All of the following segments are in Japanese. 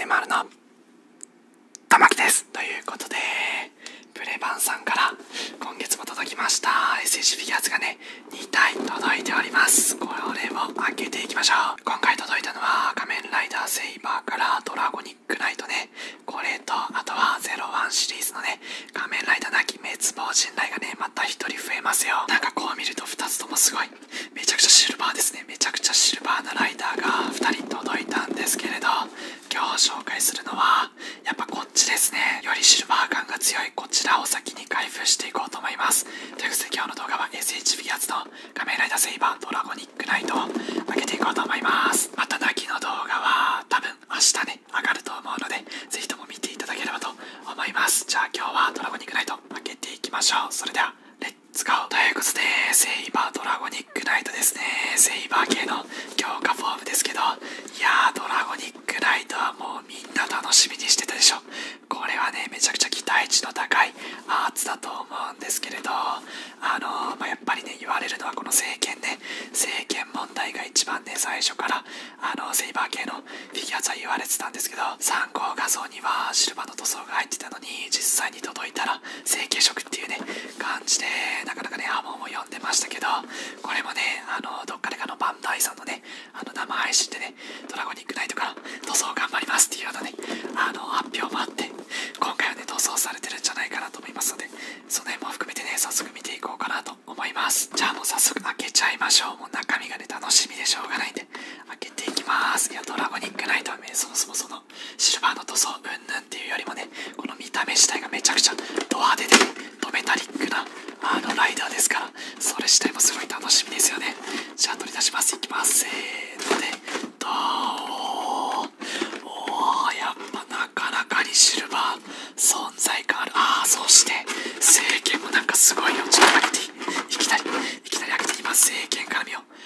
MR の玉木です。ということで、プレバンさんから今月も届きました SH フィギュアーズがね、2体届いております。これを開けていきましょう。今回届いたのは仮面ライダーセイバーからドラゴニックナイトね、これとあとは01シリーズのね、仮面ライダーなき滅亡人雷がね、また1人増えますよ。なんかこう見ると2つともすごいめちゃくちゃシルバーですね。めちゃくちゃシルバーなライダーが2人届いたんですけれど、今日紹介するのはやっぱこっちですね。よりシルバー感が強いこちらを先に開封していこうと思います。ということで今日の動画は SH フィギュアーズの仮面ライダーセイバードラゴニックナイトを開けていこうと思います。またなきの動画は多分明日ね上がると思うので、ぜひとも見ていただければと思います。じゃあ今日はドラゴニックナイト開けていきましょう。それではレッツゴー。ということでセイバードラゴニックナイトですね。セイバー系の強化フォームですけど、いやードラゴニックナイトはもうみんな楽しみにしてたでしょ。これはねめちゃくちゃ期待値の高いアーツだと思うんですけれど、やっぱりね言われるのはこの聖剣ね、聖剣問題が一番ね最初からセイバー系のフィギュアーズは言われてたんですけど、参考画像にはシルバーの塗装が入ってたのに実際に届いたら成型色っていうね感じでなかなかね波紋を呼んでましたけど、これもねどっかでかのバンダイさんのね生配信でねドラゴニックナイトから塗装頑張りますっていうようなね発表もあって、今回はね塗装されてるんじゃないかなと思いますので、その辺も含めてね早速見ていこうかなと思います。じゃあもう早速開けちゃいましょう。もう中身がね楽しみでしょうがないんで開けていきます。いやドラゴニックナイトはねそもそもそのシルバーの塗装うんぬんっていうよりもね、この見た目自体がめちゃくちゃド派手でねドメタリックなライダーですから、それ自体もすごい楽しみですよね。じゃあ取り出します。いきます。せーのでドーおー、やっぱなかなかにシルバー存在感ある。そして聖剣もなんかすごいよ。ちょっと開けていきなり開けていきます。聖剣から見よう。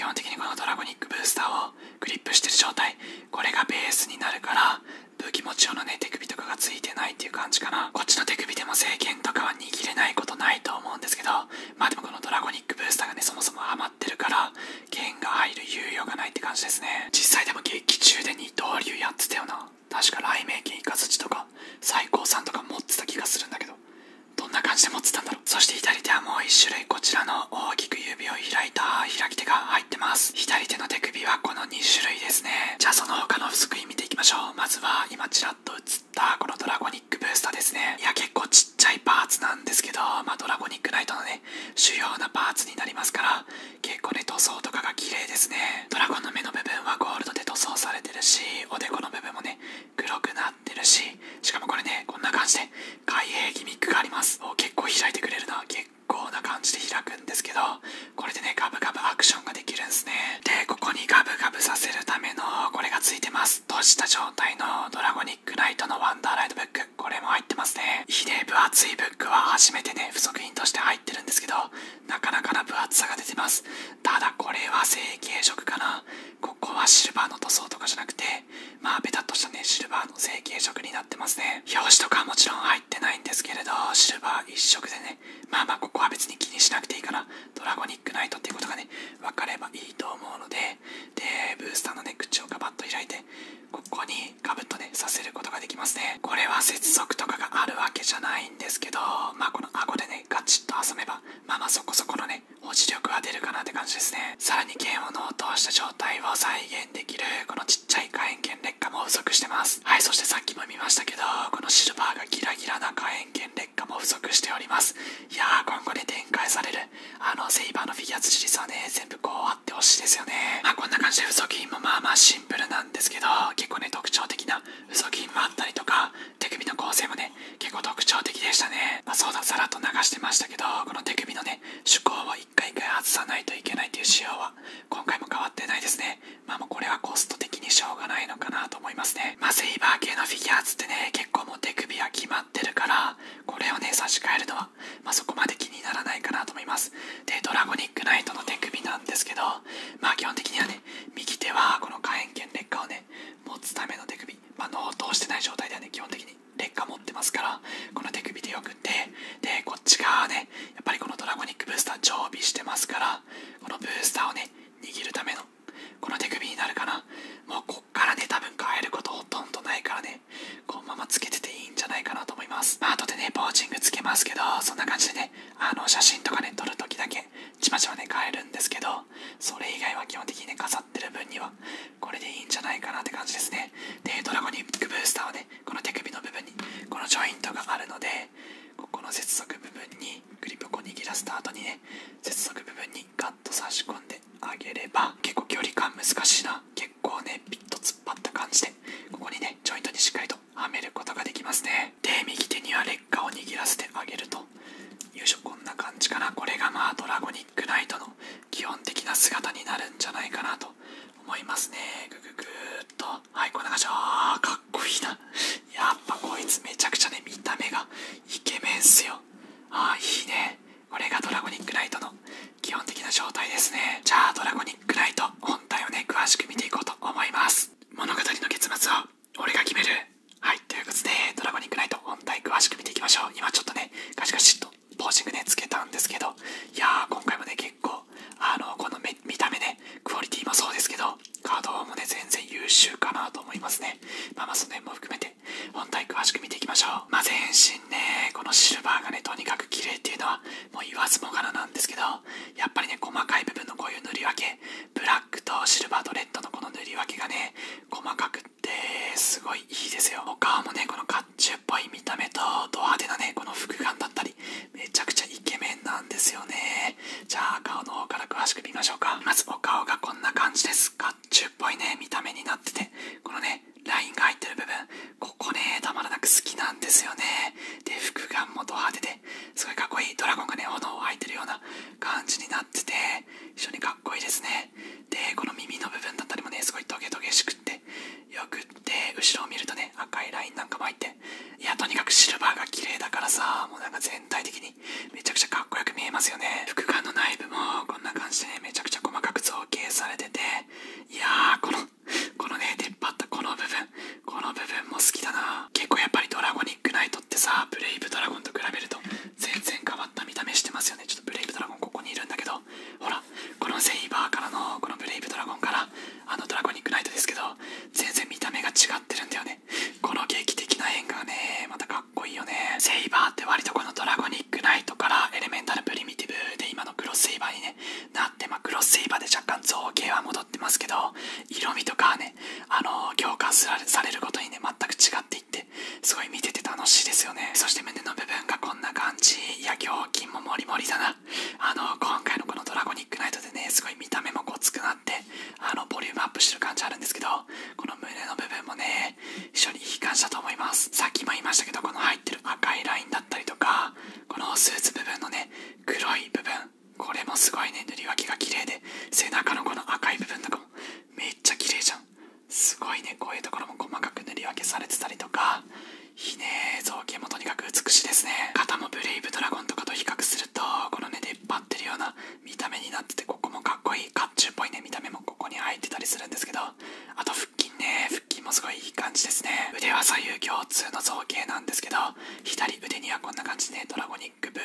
本的にこのドラゴニックブースターをグリップしてる状態、これがベースになるから、武器持ち用のね手首とかがついてないっていう感じかな。こっちの手首でも聖剣とかは握れないことないと思うんですけど、まあでもこのドラゴニックブースターがねそもそも余ってるから剣が入る猶予がないって感じですね。実際でも劇中で二刀流やってたよな。確か雷鳴剣イカズチとか最高さんとか持ってた気がするんだけど、どんな感じで持ってたんだろう。そして左手はもう一種類、こちらの大きく指を開いた開き手が入ってます。左手の手首はこの2種類ですね。じゃあその他の不足品見ていきましょう。まずは今ちらっと映ったこのドラゴニックブースターですね。いや結構ちっちゃいパーツなんですけど、まあドラゴニックナイトのね主要なパーツになりますから、結構ね塗装とかが綺麗ですね。ドラゴンの目の部分はゴールドで塗装されてるし、おでこの部分もね黒くなってるし、しかもこれねこんな感じで開閉ギミックがあります。結構開いてくれるな。結構な感じで開くんですけど、これでねガブガブアクションができるんですね。でここにガブガブさせるためのこれがついてます。閉じた状態のドラゴニックナイトのワンダーライトブック、これも入ってますね。いいね、分厚いブックは初めてね不足品として入ってるんですけど、なかなかな分厚さが出てます。ただこれは成型色かな。ここはシルバーの塗装とかじゃなくて、まあベタっとしたねシルバーの成型色になってますね。表紙とかはもちろん入ってないんですけれど、シルバー一色でね、まあここは別に気にしなくていいかな。ドラゴニックナイトっていうことがね分かればいいと思うので、ブースターのね口をガバッと開いてここにガブッとねさせることができますね。これは接続とかがあるわけじゃないんですけど、まあこの顎でねガチッと挟めばまあそこそこのね保持力は出るかなって感じですね。さらに剣を納刀した状態を再現できるこのちっちゃい火炎剣劣化も不足してます。はい、そしてさっきも見ましたけど、このシルバーがギラギラな火炎剣劣化も不足しております。いやー今後ね展開されるセイバーのフィギュア辻率はね全部こうあってほしいですよね。まあこんな感じで不足品もまあシンプルなんですけど、結構ね特徴的な不足品もあったりとか、手首の構成もね結構特徴的でしたね。まあそうだ、さらっと流してましたけど、この手首のね手甲を一回一回外さないといけないっていう仕様は今回も変わってないですね。まあもうこれはコスト的にしょうがないのかなと思いますね。まあセイバー系のフィギュアーズってね結構もう手首は決まってるから、これをね差し替えるのはまあそこまで気にならないかなと思います。でドラゴニックナイトの手首なんですけど、まあ基本的にはね右手はこの火炎剣劣化をね持つための手首、まあ納刀してない状態ではね基本的に劣化持ってますから、この手首でよくて、でこっち側はねやっぱりこのドラゴニックブースター常備してますから、このブースターをね握るためのこの手首になるかな。もうこっからね多分変えることほとんどないからね、このままつけてていいんじゃないかなと思います。まあ後でねポーチングつけますけど、そんな感じでね写真とかね撮るときだけちまちまね変えるんですけど、それ以外は基本的にね飾ってる分にはこれでいいんじゃないかなって感じですね。でドラゴニックブースターはねこの手首の部分にこのジョイントがあるので、ここの接続部分にグリップを握らせた後にね接続部分にガッと差し込んであげれば、結構距離感難しいな、結構ねピッと突っ張った感じでここにねジョイントにしっかりとはめることができますね。で右手には劣化を握らせてあげると、よいしょ、こんな感じかな。これがまあドラゴニックナイトの基本的な姿になるんじゃないかなと思いますね。グググーっと、はい、こんな感じ。かっこいいな。やっぱこいつめちゃくちゃね見た目がイケメンっすよ。いいね。これがドラゴニックナイトの基本的な状態ですね。じゃあドラゴニックナイト本体をね詳しく見ていこうと思います。物語の結末は俺が決める。はい、ということでドラゴニックナイト本体詳しく見ていきましょう。今ちょっとねガチガチっとポージングねつけたんですけど、いやー今回もね結構この見た目ねクオリティもそうですけど稼働もね全然優秀かなと思いますね。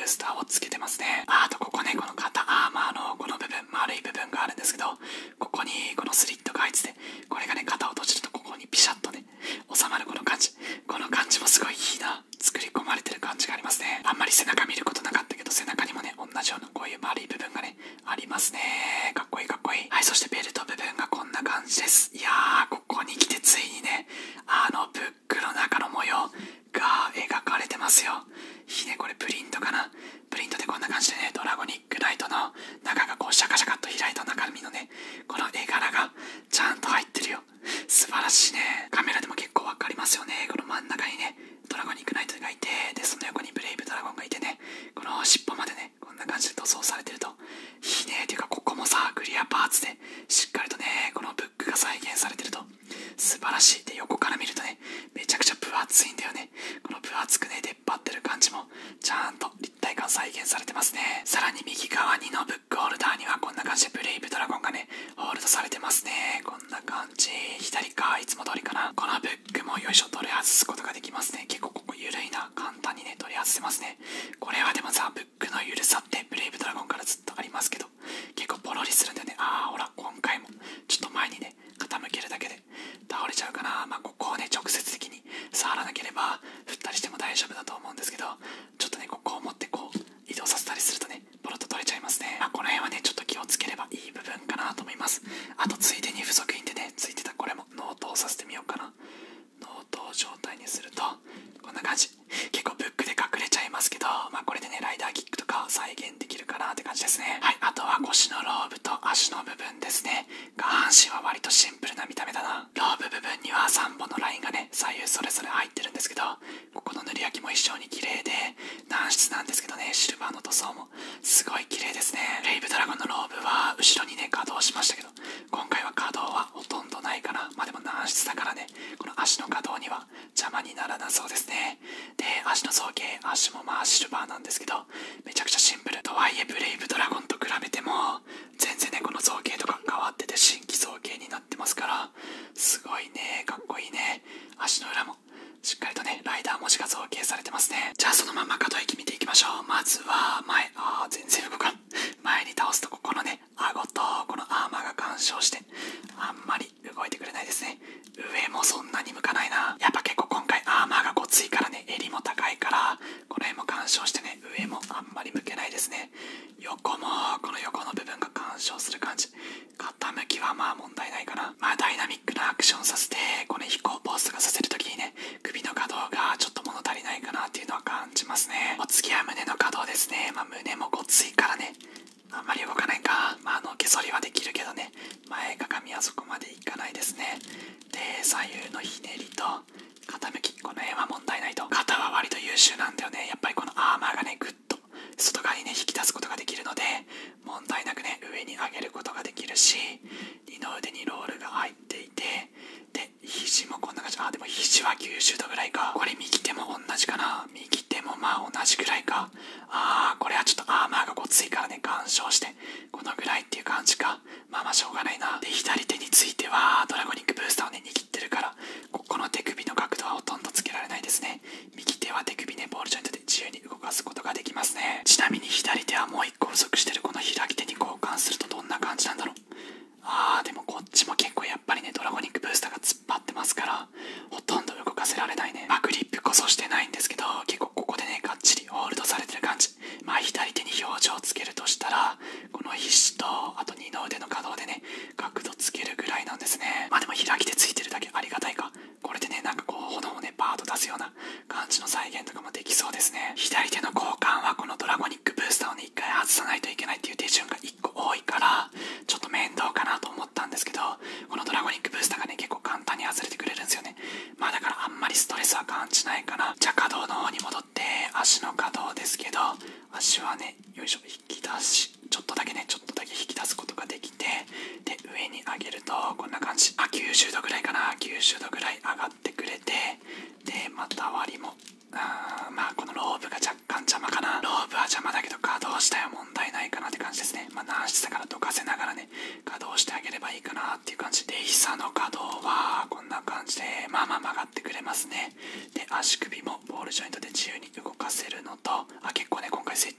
スターをつけてますね。あとここね、この肩アーマーのこの部分、丸い部分があるんですけど、ここにこのスリットが入ってて、これがね、肩を閉じるとここにピシャッとね、収まるこの感じ。この感じもすごいいいな。作り込まれてる感じがありますね。あんまり背中見ることなかったけど、背中にもね、同じようなこういう丸い部分がね、ありますね。かっこいいかっこいい。はい、そしてベルト部分がこんな感じです。いやー、ここに来てついにね、ブックの中の模様が描かれてますよ。いいね、これプリントかな。プリントでこんな感じでね、ドラゴニックナイトの中がこうシャカシャカっと開いた中身のね、この絵柄がちゃんと入ってるよ。素晴らしいね。カメラでも結構わかりますよね。この真ん中にね、ドラゴニックナイトがいて、で、その横にブレイブドラゴンがいてね、この尻尾までね、こんな感じで塗装されてると、いいね。ていうか、ここもさ、クリアパーツで、しっかりとね、このブックが再現されてると、素晴らしい。で、横から見るとね、めちゃくちゃ分厚いんだよね。この分厚くね、出っ張ってる感じも、ちゃんと立体感再現されてますね。さらに右側にのブックホルダーには、こんな感じでブレイブドラゴンがね、ホールドされてますね。こんな感じ。左側いつも通りかな。このブックもよいしょ、取り外すことができますね。結構ここ緩いな。簡単にね、取り外せますね。これはでもさ、ブックの緩さってブレイブドラゴンからずっとありますけど、結構ポロリするんだよね。ほら、今回もちょっと前にね、傾けるだけで倒れちゃうかな。ここをね、直接的に触らなければ振ったりしても大丈夫だと思うんですけど、ちょっとね、ここを持ってこう移動させたりするとね、ポロッと取れちゃいますね。この辺はね、ちょっと気をつければいい部分かなと思います。あとついでに付属品でね、ついてたこれもノートをさせてみようかな。ノートを状態にするとこんな感じ。結構ブックで隠れちゃいますけど、これでね、ライダーキックとか再現できるかなって感じですね。はい、あとは腰のローブと足の部分ですね。下半身は割とシンプルな見た目だな。ローブ部分には3本のラインがね、左右それぞれ入ってるんですけど、ここの塗り焼きも一緒に綺麗で、軟質なんですけどね、シルバーの塗装もすごい綺麗ですね。レイブドラゴンのローブは後ろにね、稼働しましたけど、今回は稼働はほとんどないかな。でも軟質だからね、この足の稼働には邪魔にならなそうですね。で、足の造形、足もシルバーなんですけど、めちゃくちゃシンプル。とはいえブレイブドラゴンと比べても全然ね、この造形とか変わってて新規造形になってますから、すごいね、かっこいいね。足の裏もしっかりとね、ライダー文字が造形されてますね。じゃあそのまま可動域見ていきましょう。まずは前、全然動かん。前に倒すとここのね、顎とこのアーマーが干渉してあんまり動いてくれないですね。上もそんなに向かないな。やっぱ結構今回アーマーがごついからね、襟も高いからこの辺も干渉してね、上もあんまり向けないですね。横もこの横の部分が干渉する感じ。傾きは問題ないかな。ダイナミックなアクションさせて、この飛行ポーズとかさせるときにね、首の可動がちょっと物足りないかなっていうのは感じますね。お次は胸の可動ですね。胸もごついからね、あんまり動かないか。毛剃りはできるけどね、前かがみはそこまでいかないですね。で、左右のひねりと傾き、この辺は問題ないと。肩は割と優秀なんだよね。やっぱりこのアーマーがね、グッと外側にね、引き出すことができるので、問題なくね、上に上げることができるし、二の腕にロールが入っていて、で、肘もこんな感じ。でも肘は90度ぐらいか。これ右手も同じかな。右手も同じぐらいか。これはちょっとアーマーがごついからね、干渉してこのぐらいっていう感じか。しょうがないな。で、左手についてはドラゴニックブースターをね、握ってるから、ここの手首の角度はほとんどつけられないですね。右手は手首ね、ボールジョイントで自由に動かすことができますね。ちなみに左手はもう一個不足してるこの開き手に交換するとどんな感じなんだろう。でもこっちも結構やっぱりね、ドラゴニックブースターが突っ張ってますから、ほとんど動かせられないね。グリップこそしてないんですけど、結構ここでね、がっちりホールドされてる感じ。左手に表情をつけるとしたら、この肘と、あと二の腕の可動でね、角度つけるぐらいなんですね。でも開き手ついてるだけありがたいか。これでね、炎をね、バーッと出すような感じの再現とかもできそうですね。左手の交換はこのドラゴニックブースターをね、一回外さないといけないっていう手順が一個多いから、ちょっと面倒かなと思ったんですけど、このドラゴニックブースターがね、結構簡単に外れてくれるんですよね。だからあんまりストレスは感じないかな。じゃあ可動の方に戻って、足の可動ですけど、足はね、よいしょ、引き出し、ちょっとだけ引き出すことができて、で、上に上げるとこんな感じ。90度ぐらいかな。90度ぐらい上がってくれて、で、割りもこのローブが若干邪魔かな。ローブは邪魔だけど稼働自体は問題ないかなって感じですね。軟質だからどかせながらね、稼働してあげればいいかなっていう感じで、膝の稼働はこんな感じで曲がってくれますね。で、足首もボールジョイントで自由に動かせるのと、結構ね、今回設置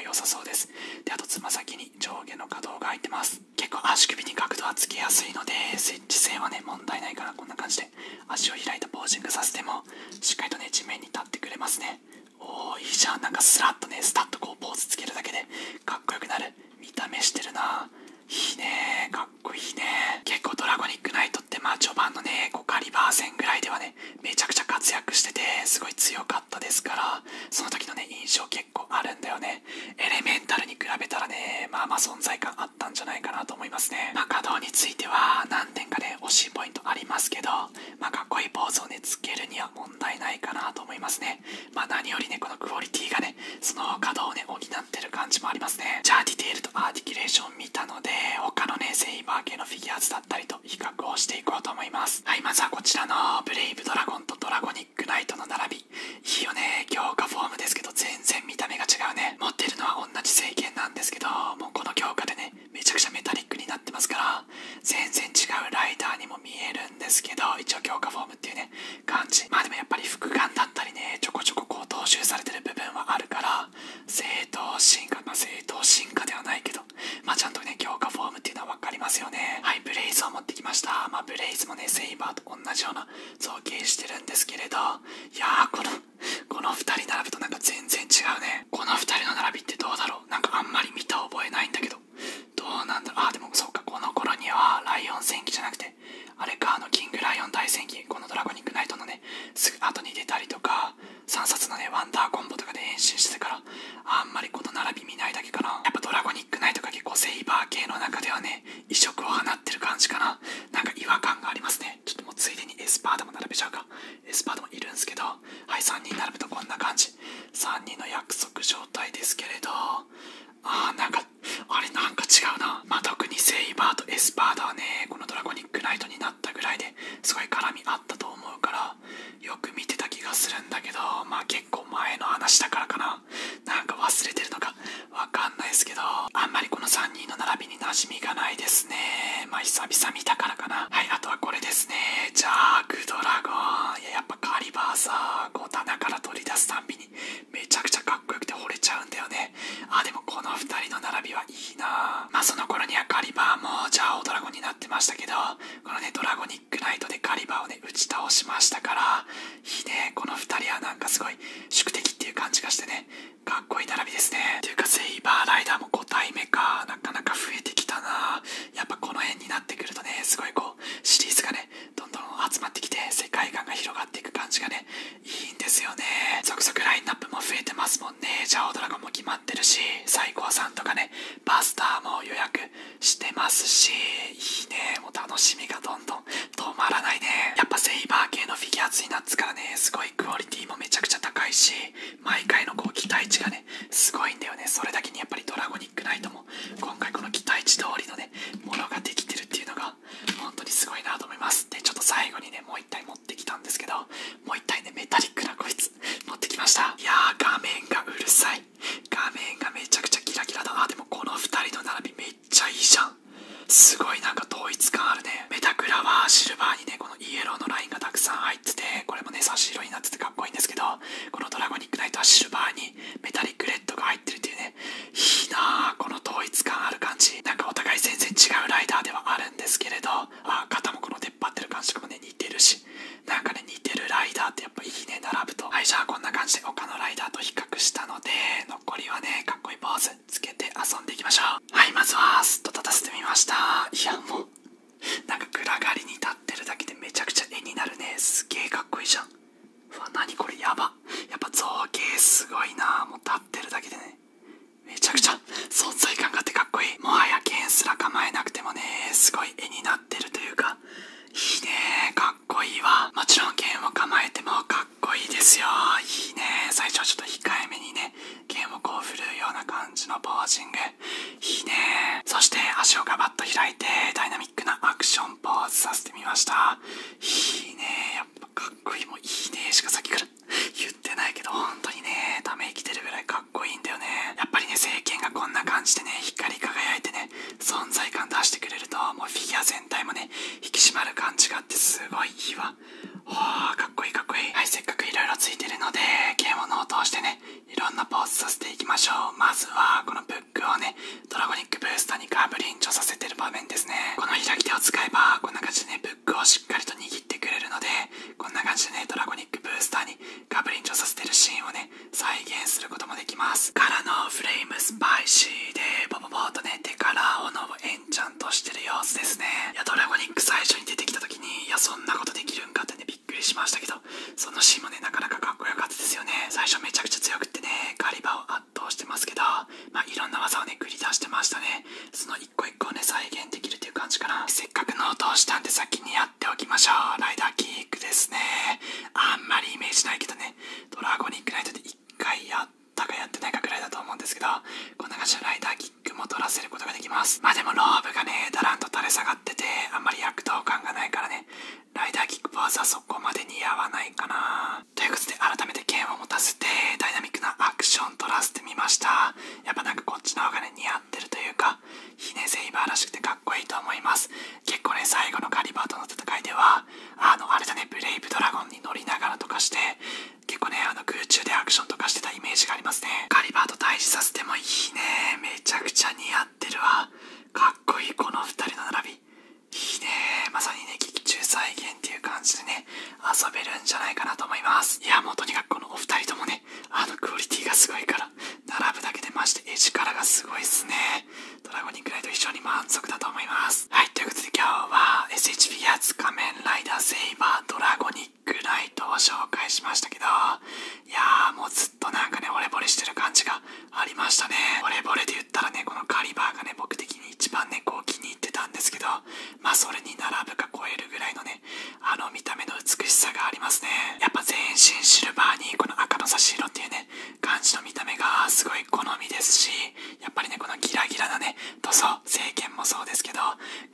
良さそうです。で、あとつま先に上下の可動が入ってます。結構足首に角度はつけやすいので、設置性はね問題ないから、こんな感じで足を開いたポージングさせてもしっかりとね地面に立ってくれますね。おー、いいじゃん。なんかスラッとねスタッとこうポーズつけるだけでかっこよくなる。見た目してるな。いいね、かっこいいね。結構ドラゴニックナイトって序盤のねカリバー戦ぐらいではねめちゃくちゃ活躍しててすごい強かったですから、その時のね印象結構あるんだよね。エレメンタルに比べたらね存在感あったんじゃないかなと思いますね。稼働については何点かね惜しいポイントありますけど、かっこいいポーズをねつけるには問題ないかなと思いますね。何よりねこのクオリティがねその稼働をね補ってる感じもありますね。じゃあディテールとアーティキュレーション見たので、他のねセイバー系のフィギュアーズだったりと比較をしていこうと思います。はい、まずはこちらのブレイブドラゴンとドラゴニックナイトの並び、いいよね。強化フォームですけど全然見た目が違うね。持ってるのは同じ聖剣なんですけど、もうこの強化でねめちゃくちゃメタリックになってますから、全然違うライダーにも見えるんですけど、一応強化フォームっていうね感じ。でもやっぱり複眼だったりねちょこちょここう踏襲されてる部分はあるから、正当進化正当進化ではないけどちゃんとね強化フォームっていうのは分かりますよね。はい、ブレイズを持ってきました。ブレイズもねセイバーと同じような造形してるんですけれど、いやーこの2人並ぶとなんか全然違うね。この2人の並びってどうだろう。なんかあんまり見た覚えないんだけど、どうなんだろう。でもそうか、この頃にはライオン戦記じゃなくてあれか、キングライオン大戦記、このドラゴニックナイトのねすぐ後に出たりとか、3冊のねワンダーコンボとかで変身してからあんまりこの並び見ないだけかな。やっぱドラゴニックナイトが結構セイバー系の中ではね異色を放ってる感じかな。なんか違和感がありますね。ちょっともうついでにエスパーダも並べちゃうか。エスパーダもいるんですけど、はい、3人並ぶとこんな感じ。3人の約束状態ですけれど、なんかあれなんか違うな。特にセイバーとエスパーダはねこのドラゴニックナイトになったぐらいですごい絡みあったと思うからよく見てた気がするんだけど、結構前の話だからかな。なんか忘れてるのかわかんないですけど、あんまりこの3人の並びに馴染みがないですね。久々見たからかな。はい、あとはこれですね。ジャークドラゴン。やっぱカリバーさ、こう棚から取り出すたんびにめちゃくちゃかっこよくて惚れちゃうんだよね。でもこの2人の並びはいいな。その頃にはカリバーもジャーオドラゴンになってましたけど、このねドラゴニックナイトでカリバーをね打ち倒しましたから、いいね。この2人はなんかすごい宿敵っていう感じがしてねかっこいい並びですね。っていうかセイバーライダーも5体目か、なかなか増えてきたな。やっぱこの辺になってくるとねすごいこうシリーズがねどんどん集まってきて世界観が広がっていく感じがねいいんですよね。続々ラインナップも増えてますもんね。ジャオドラゴンも決まってるし、最高さんとかねバスターも予約してますし、いいね。もう楽しみがどんどん止まらないね。やっぱセイバー系のフィギュアツになってからねすごいクオリティもめちゃくちゃ高いし、毎回のこう期待値がねすごいんだよね。それだけにやっぱりドラゴニックナイトも今回この期待値通りのねものができてるっていうのが本当にすごいなと思います。でちょっと最後にねもう一体持ってきたんですけど、もう一体ねメタリックなこいつ持ってきました。いやー画面がうるさい。画面がめちゃくちゃキラキラだ。でもこの2人の並びめっちゃいいじゃん。すごいなんか統一感あるね。メタクラはシルバーにねこのイエローのラインがたくさん入ってて、これもね差し色になっててかっこいいんですけど、このドラゴニックナイトはシルバーにメタリックレッドが入ってるっていうね、いいなー。この統一感ある感じ。なんかお互い全然違うライダーではあるんですけれど、肩もこの出っ張ってる感じとかもね似てるし、なんかね似てるライダーってやっぱいいね並ぶと。はい、じゃあこんな感じで他のライダーと比較したので、残りはねかっこいいポーズつけて遊んでいきましょう。はい、まずはスッと立たせてみました。いやもうなんか暗がりに立ってるだけでめちゃくちゃ絵になるね。すげえかっこいいじゃん。何これやば。やっぱ造形すごいな。もう立ってるだけでねめちゃくちゃ存在感があってかっこいい。もはや剣すら構えなくてもねすごい絵になってるというか、いいね。かっこいいわ。もちろん剣を構えてもかっこいいですよ。いいね。最初はちょっと控えめにね剣をこう振るうような感じのポージング、いいね。そして足をガバッと開いてダイナミックなアクションポーズさせてみました。いいね。やっぱかっこいい。もういいねしかさっきから言ってないけど本当にねため息出るぐらいかっこいいんだよね。やっぱりね聖剣がこんな感じでね光り輝いてね存在感出してくれると、もうフィギュア全体もね引き締まる感じがあってすごいいいわ。かっこいいかっこいい。はい、せっかくいろいろついてるので剣をノートをしてねいろんなポーズさせていきましょう。まずはけど、こんな感じのライダーキックも取らせることができます。まあでもローブがね、だらんと垂れ下がってて、あんまり躍動感がないからね、ライダーキックポーズはそこまで似合わないかな。ということで改めて剣を持たせてダイナミックなアクション取らせてみました。やっぱなんかこっちの方がね似合ってるというか、ヒネセイバーらしくてかっこいいと思います。結構ね最後のカリバーとの戦いではあれだね、ブレイブドラゴンに乗りながらとかして結構ね空中でアクションとかしてたイメージがありますね。カリバーと対峙させてもいいね。めちゃくちゃ似合ってるわ。かっこいいこの2人の並び、いいね。まさにね劇中再現っていう感じでね遊べるんじゃないかなと思います。いやもうとにかくこのお二人ともねクオリティがすごいから並ぶだけでマジで絵力がすごいっすね。ドラゴニックライト非常に満足だと思います。はい、ということで今日は SH フィギュアーズ仮面ライダーセイバードラゴニックライトを紹介しましたけど、いやーもうずっとなんかね惚れ惚れしてる感じがありましたね。惚れ惚れで言ったらねこのカリバーがね僕的に一番ねこう気に入ってたんですけど、まあそれに並ぶか超えるぐらいのね見た目の美しさがありますね。やっぱ全身シルバーにこの赤の差し色っていうね感じの見た目がすごい好みですし、やっぱりねこのギラギラなね塗装、聖剣もそうですけど